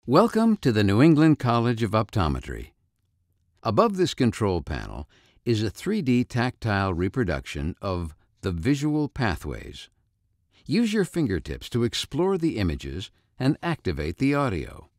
Welcome to the New England College of Optometry. Above this control panel is a 3D tactile reproduction of the visual pathways. Use your fingertips to explore the images and activate the audio.